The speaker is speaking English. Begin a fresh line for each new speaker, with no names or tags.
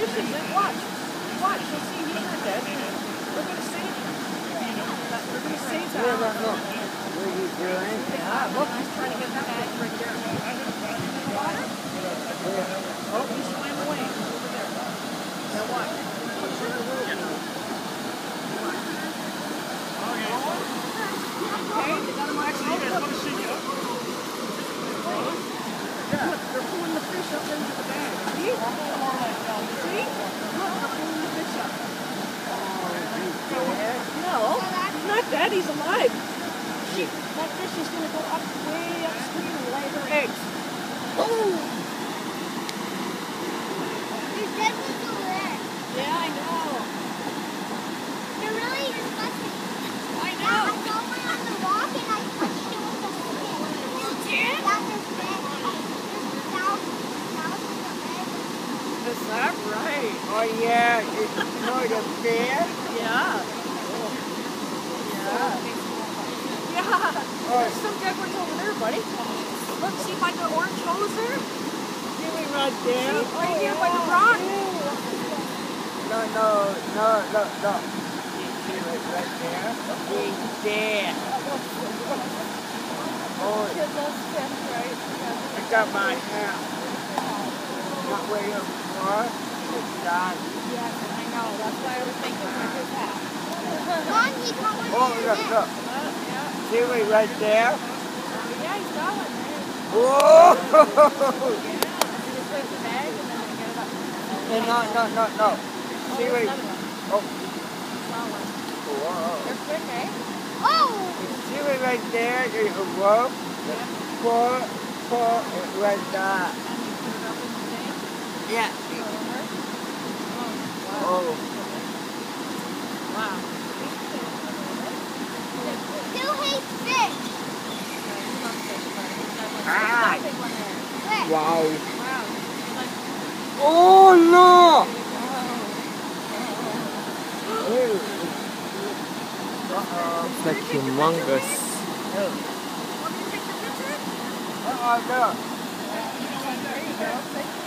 fishing. Watch. Watch. You'll see he's not dead. We're going to save him. We're going to save that.
Look. What are you doing?
Yeah, look, he's trying to get that bag right there. In the water? Oh, he swam away. Over there. Now watch. Okay, they got him actually. Look, they're pulling the fish up into the bag. See? See? Look, they're pulling the fish up. No, he's not dead. He's alive. That fish is going to go up way upstream and lay her eggs. Oh!
He's definitely still there.
Yeah, I know.
They're really disgusting.
I
Yeah,
know.
I saw one on the rock and I touched it with a stick.
You did?
That's his bed. There's thousands of eggs.
Is that right?
Oh yeah, it's sort of there.
Yeah. Yeah. There's some geckos over there, buddy. Look, see by the orange hose there?
See me right there?
See, right here by the rock.
No. See it right there? He's there. Oh, I got my hand. Not where you're for. It's done.
Yes, I know. That's why I was thinking of his hat.
Mom, he caught one
Oh,
in
look.
Yeah.
See me right there?
Yeah, he's got one there.
Whoa!
Yeah. Just put the bag and then I get it up.
No. See me.
Another one.
Oh.
Saw one.
Whoa.
They're quick, eh?
Oh!
See me right there? There's a rope. Pull it right there.
And you put it up in the tank.
Yeah.
Oh,
Oh.
wow.
Who hates fish?
Ah.
Where?
Wow.
Wow.
Oh no!
Uh-oh.
That's humongous.
Want me to take the picture?
Uh-oh, no.
There you go.